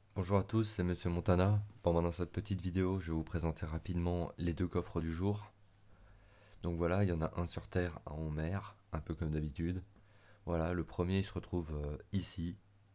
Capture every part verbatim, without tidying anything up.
Bonjour à tous, c'est Monsieur Montana. Pendant cette petite vidéo, je vais vous présenter rapidement les deux coffres du jour. Donc voilà, il y en a un sur terre, un en mer, un peu comme d'habitude. Voilà, le premier il se retrouve euh, ici.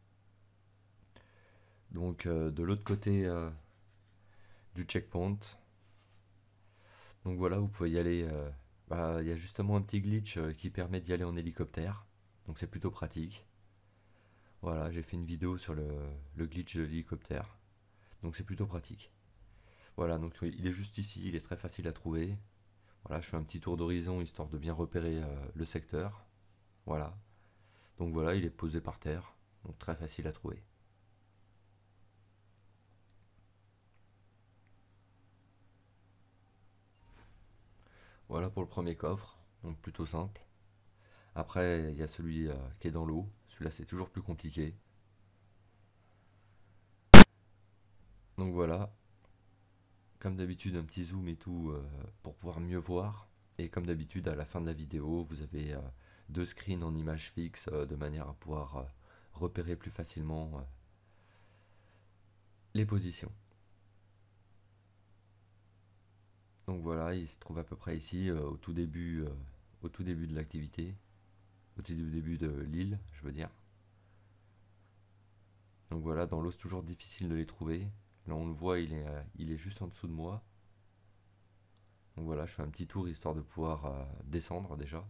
Donc euh, de l'autre côté euh, du checkpoint. Donc voilà, vous pouvez y aller. euh, bah, Il y a justement un petit glitch euh, qui permet d'y aller en hélicoptère. Donc c'est plutôt pratique. Voilà, j'ai fait une vidéo sur le, le glitch de l'hélicoptère. Donc c'est plutôt pratique. Voilà, donc il est juste ici, il est très facile à trouver. Voilà, je fais un petit tour d'horizon histoire de bien repérer euh, le secteur. Voilà. Donc voilà, il est posé par terre. Donc très facile à trouver. Voilà pour le premier coffre. Donc plutôt simple. Après, il y a celui euh, qui est dans l'eau. Celui-là, c'est toujours plus compliqué. Donc voilà. Comme d'habitude, un petit zoom et tout euh, pour pouvoir mieux voir. Et comme d'habitude, à la fin de la vidéo, vous avez euh, deux screens en image fixe euh, de manière à pouvoir euh, repérer plus facilement euh, les positions. Donc voilà, il se trouve à peu près ici, euh, au tout début, euh, au tout début de l'activité, au tout début de l'île, je veux dire. Donc voilà, dans l'eau c'est toujours difficile de les trouver. Là on le voit, il est, euh, il est juste en dessous de moi. Donc voilà, je fais un petit tour histoire de pouvoir euh, descendre déjà.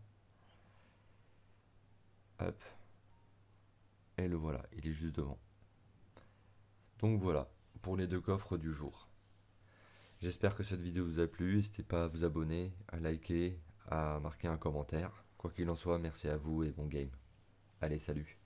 Hop, et le voilà, il est juste devant. Donc voilà, pour les deux coffres du jour. J'espère que cette vidéo vous a plu. N'hésitez pas à vous abonner, à liker, à marquer un commentaire. Quoi qu'il en soit, merci à vous et bon game. Allez, salut.